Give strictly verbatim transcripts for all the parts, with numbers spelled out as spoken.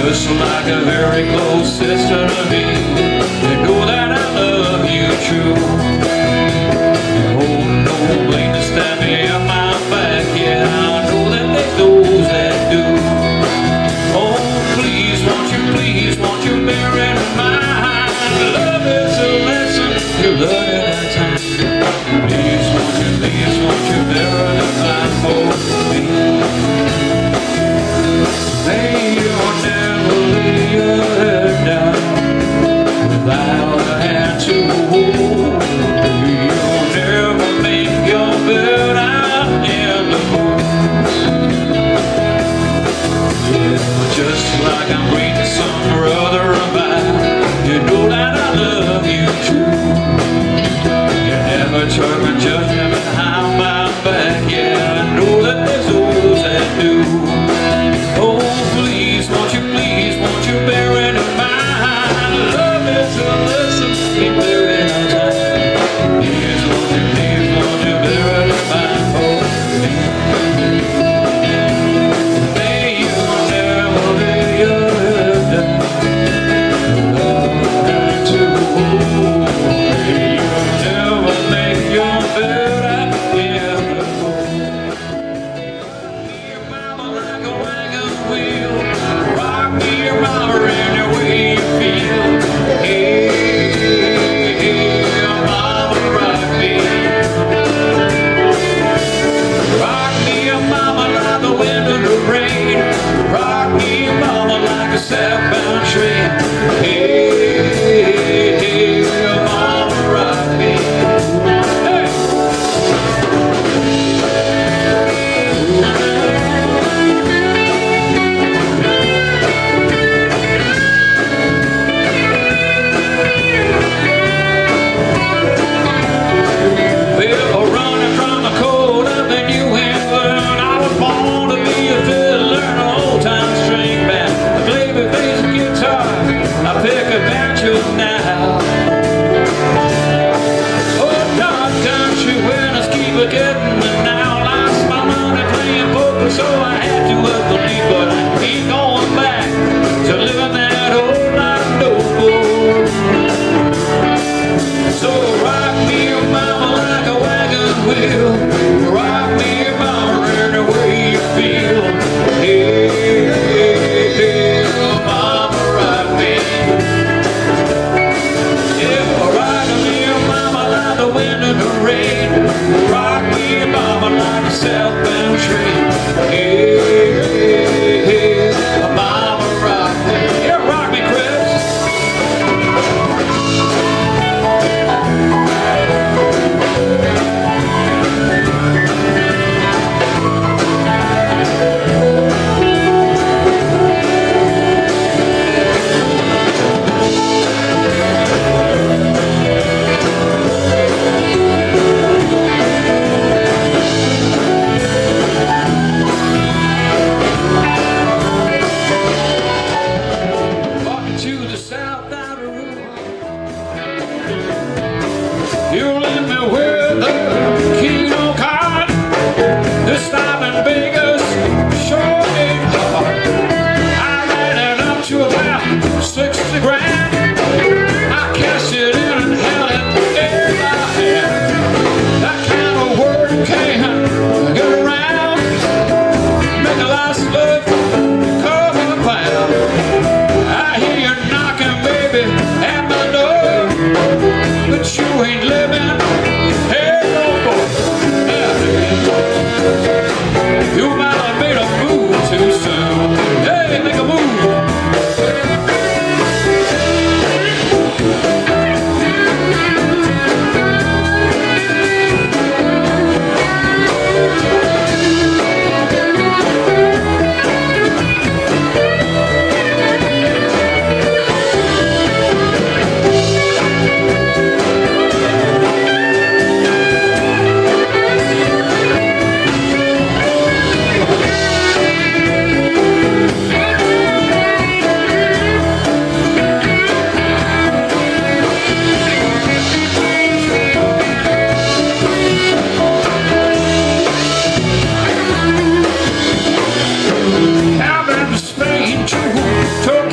just like a very close sister to me. You know that I love you true. Oh, no blame to stab me up my back. Yeah, I know that there's those that do. Oh, please, won't you, please, won't you bear in mind, love is a lesson you learn at a time. Please, won't you, please, won't you bear in mind for me. May you never lay your head down without a hand to hold. You'll never make your bed out in the cold. Yeah, just like I'm reading some brother about, you know that I love you true. You never turn my judgment behind my back. Yeah, I know that there's those that do. Oh, please, won't you, please, won't you bear it in mind? Love is a lesson we bear in our time. Please, won't you, please, won't you bear it in mind for me? May you never lay your head down without having to hold. May you never make your bed out in the cold. Your mama like a wagon wheel, rock me your mama any way you feel. Hey, hey, mama, rock me. Rock me your mama like the wind and the rain. Rock me your mama like a southbound train. Hey, hey, hey, mama, rock me. Hey. Well, running from the cold up in New England, I was born to be a fiddler and an old-time string band. I play the bass guitar, I pick a banjo now. Oh, dark country winners keep a getting me now. Lost my money playing poker, so I had to up the lead, but I ain't going back to living that old life no more. So rock me your mama like a wagon wheel, rock me your mama any way you feel. Hey, hey, hey, mama, rock me. Yeah, rock me your mama like the wind and the rain. Rock me your mama like a southbound train. Hey, hey, hey, mama, rock me. Yeah, rock me, Chris. You let me with a kilo card. This time in Vegas, sure ain't hard. I ran it up to about sixty grand. I cashed it in and held it in my hand. That kind of work can't get around. Make a last look, come a pound. I hear you knocking, baby, at my door, but you ain't living. Hey, no more. Yeah. You might have made a move too soon. Hey, make a move. Spain to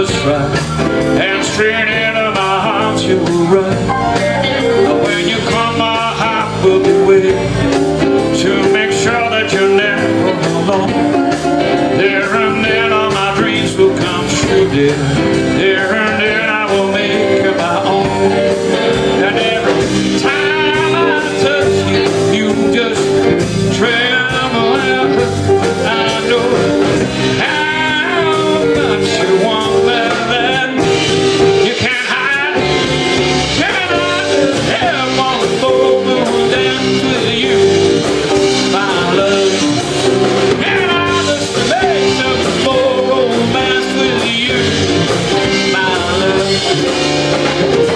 just right, and straight into my arms you will run. When you come, my heart will be waiting to make sure that you're never alone. There and then all my dreams will come true, dear. There and then I will make you my own. And every time I touch you, you just tremble. I know how much you want me, that you can't hide. Can I just have one full moon dance with you, my love? Can I just make some more romance with you, my love?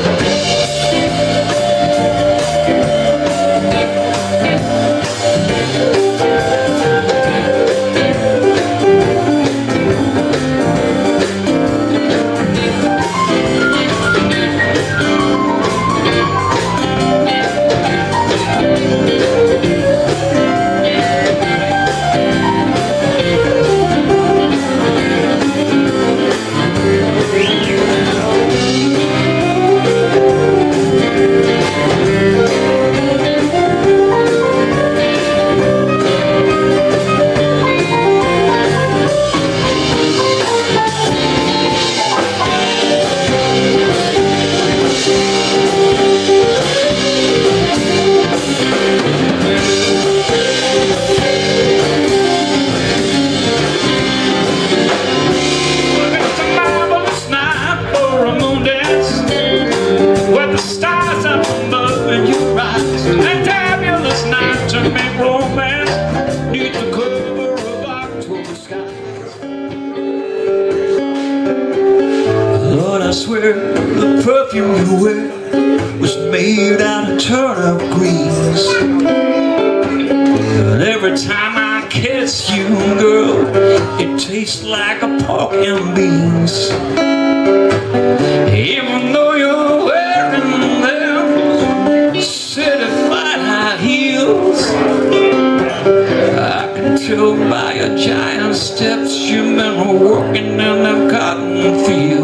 Lord, I swear the perfume you wear was made out of turnip greens. But every time I kiss you, girl, it tastes like a pork and beans. Even though you're wearing them certified high heels, I can tell by your giant steps you've been working in them cotton fields.